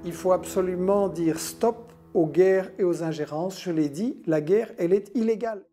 Il faut absolument dire stop aux guerres et aux ingérences. Je l'ai dit, la guerre, elle est illégale.